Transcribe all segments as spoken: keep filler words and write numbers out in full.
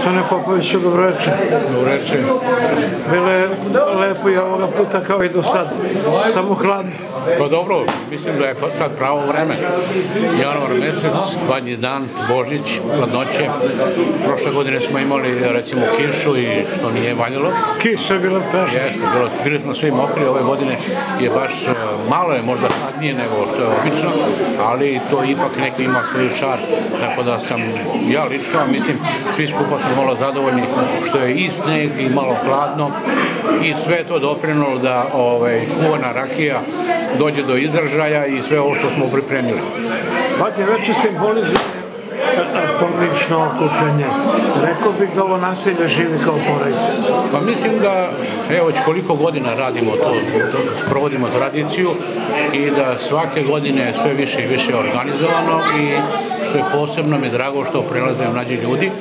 Gospodine Popoviću, dobroveče. Dobroveče. Bilo je lepo i ovoga puta kao i do sad, samo hladno. Pa dobro, mislim da je sad pravo vreme. Januar mesec, hladnji dan, Božić, hladnoće. Prošle godine smo imali recimo kišu i što nije valjalo. Kiša je bila strašna. Jeste, bili smo svi mokri, ove godine je baš, malo je možda hladnije nego što je obično, ali to ipak neki ima svoj čar, tako da sam ja lično, mislim, svi skupa smo malo zadovoljni što je i sneg i malo hladno i sve je to doprinulo da kuvana rakija dođe do izražaja i sve ovo što smo pripremili. Hladnje veče simbolizuje porodično okupljanje. Rekao bih da ovo naselje živi kao porodica. Pa mislim da, evo već koliko godina radimo to, sprovodimo tradiciju i da svake godine sve više i više organizovano i što je posebno mi drago što prilaze mlađi ljudi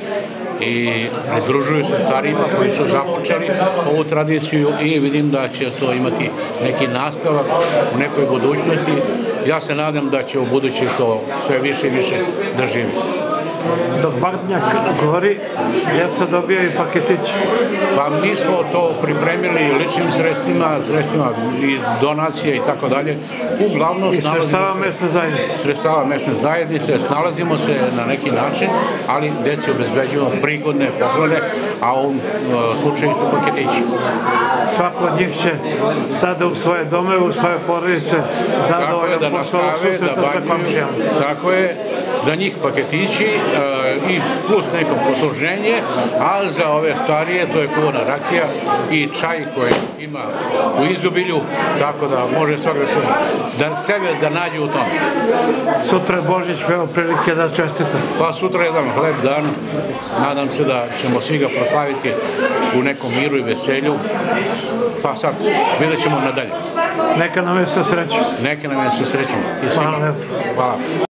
i pridružuju se starijima koji su započeli ovu tradiciju i vidim da će to imati neki nastavak u nekoj budućnosti. Ja se nadam da će u budući to sve više i više da živi. Dok Badnjak gori, djeca dobijaju paketići. Pa mi smo to pripremili ličnim sredstvima, sredstvima iz donacije i tako dalje. Uglavnom I sredstava mesne zajednice. Sredstava mesne zajednice, snalazimo se na neki način, ali deci obezbeđujemo prigodne poklone, a u ovom slučaju su paketići. Svako od njih će sada u svoje domove, u svoje porodice zadovoljno posle ovog susreta sa komšijama. Tako je, za njih paketići i plus neko posluženje, a za ove starije to je kuvana rakija i čaj koji ima u izobilju, tako da može svak da sebe da nađe u tome. Sutra je Božić, evo prilike da čestitate. Pa sutra je jedan lep dan, nadam se da ćemo svi ga proslaviti u nekom miru i veselju, pa sad vidjet ćemo nadalje. Neka nam je sa srećom. Neka nam je sa srećom. Hvala lepo. Hvala.